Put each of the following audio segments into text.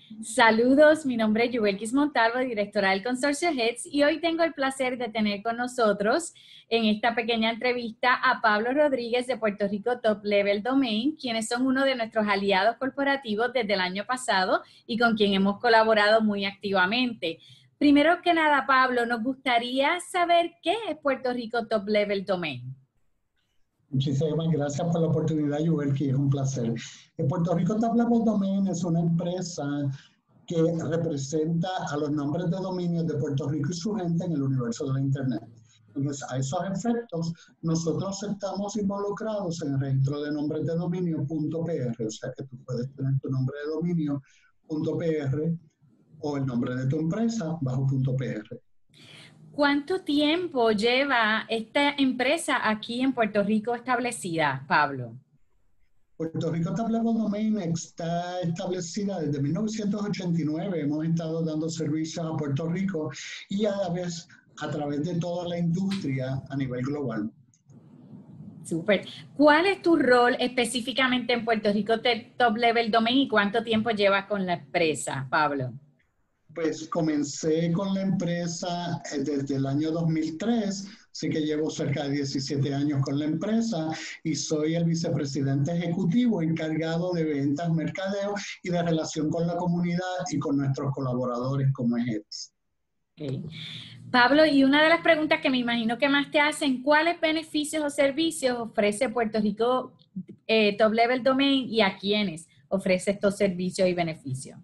Saludos, mi nombre es Yuvelkis Montalvo, directora del Consorcio HEDS, y hoy tengo el placer de tener con nosotros en esta pequeña entrevista a Pablo Rodríguez de Puerto Rico Top Level Domain, quienes son uno de nuestros aliados corporativos desde el año pasado y con quien hemos colaborado muy activamente. Primero que nada, Pablo, nos gustaría saber qué es Puerto Rico Top Level Domain. Muchísimas gracias por la oportunidad, Yuvelki, es un placer. Puerto Rico Top Level Domain es una empresa que representa a los nombres de dominio de Puerto Rico y su gente en el universo de la Internet. Entonces, a esos efectos, nosotros estamos involucrados en el registro de nombres de dominio .pr, o sea que tú puedes tener tu nombre de dominio .pr o el nombre de tu empresa bajo .pr. ¿Cuánto tiempo lleva esta empresa aquí en Puerto Rico establecida, Pablo? Puerto Rico Top Level Domain está establecida desde 1989. Hemos estado dando servicios a Puerto Rico y a la vez a través de toda la industria a nivel global. Súper. ¿Cuál es tu rol específicamente en Puerto Rico Top Level Domain y cuánto tiempo llevas con la empresa, Pablo? Pues comencé con la empresa desde el año 2003, así que llevo cerca de 17 años con la empresa y soy el vicepresidente ejecutivo encargado de ventas, mercadeo y de relación con la comunidad y con nuestros colaboradores como HEDS. Okay. Pablo, y una de las preguntas que me imagino que más te hacen, ¿cuáles beneficios o servicios ofrece Puerto Rico Top Level Domain y a quiénes ofrece estos servicios y beneficios?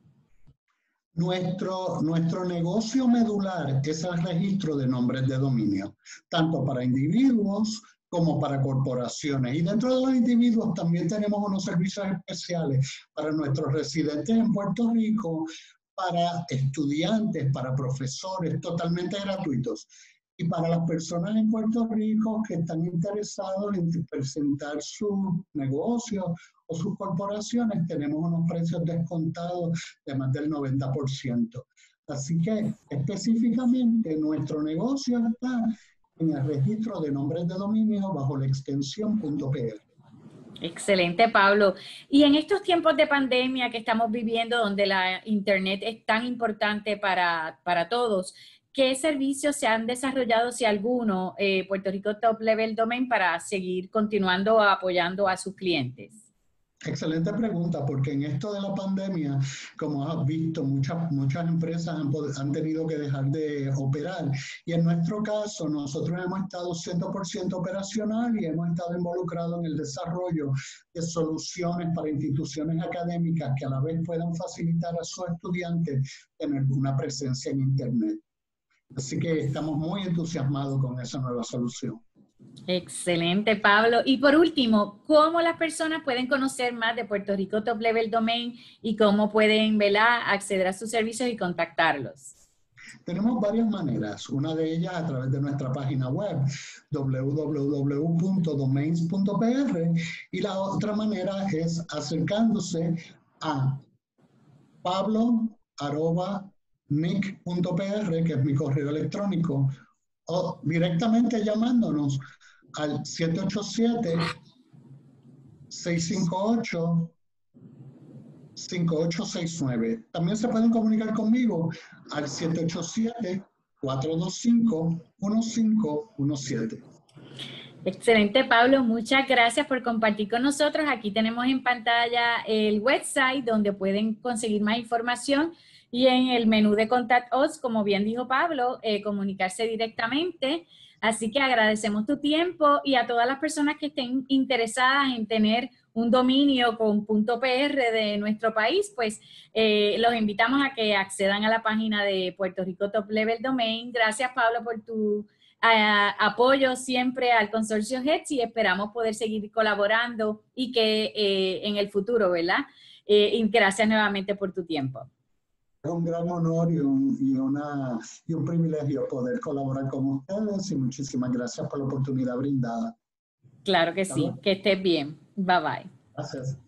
Nuestro negocio medular es el registro de nombres de dominio, tanto para individuos como para corporaciones. Y dentro de los individuos también tenemos unos servicios especiales para nuestros residentes en Puerto Rico, para estudiantes, para profesores, totalmente gratuitos. Y para las personas en Puerto Rico que están interesados en presentar sus negocios o sus corporaciones, tenemos unos precios descontados de más del 90%. Así que específicamente nuestro negocio está en el registro de nombres de dominio bajo la extensión .pr. Excelente, Pablo. Y en estos tiempos de pandemia que estamos viviendo, donde la Internet es tan importante para todos, ¿qué servicios se han desarrollado, si alguno, Puerto Rico Top Level Domain para seguir continuando apoyando a sus clientes? Excelente pregunta, porque en esto de la pandemia, como has visto, muchas empresas han tenido que dejar de operar. Y en nuestro caso, nosotros hemos estado 100% operacional y hemos estado involucrados en el desarrollo de soluciones para instituciones académicas que a la vez puedan facilitar a sus estudiantes tener una presencia en Internet. Así que estamos muy entusiasmados con esa nueva solución. Excelente, Pablo. Y por último, ¿cómo las personas pueden conocer más de Puerto Rico Top Level Domain y cómo pueden, ¿verdad?, acceder a sus servicios y contactarlos? Tenemos varias maneras. Una de ellas a través de nuestra página web www.domains.pr y la otra manera es acercándose a pablo@nic.pr, que es mi correo electrónico, o directamente llamándonos al 787-658-5869. También se pueden comunicar conmigo al 787-425-1517. Excelente, Pablo. Muchas gracias por compartir con nosotros. Aquí tenemos en pantalla el website donde pueden conseguir más información y en el menú de Contact Us, como bien dijo Pablo, comunicarse directamente. Así que agradecemos tu tiempo y a todas las personas que estén interesadas en tener un dominio con .pr de nuestro país, pues los invitamos a que accedan a la página de Puerto Rico Top Level Domain. Gracias, Pablo, por tu apoyo siempre al Consorcio HEDS y esperamos poder seguir colaborando y que en el futuro, ¿verdad? Y gracias nuevamente por tu tiempo. Es un gran honor y un privilegio poder colaborar con ustedes y muchísimas gracias por la oportunidad brindada. Claro que sí, que estés bien. Bye bye. Gracias.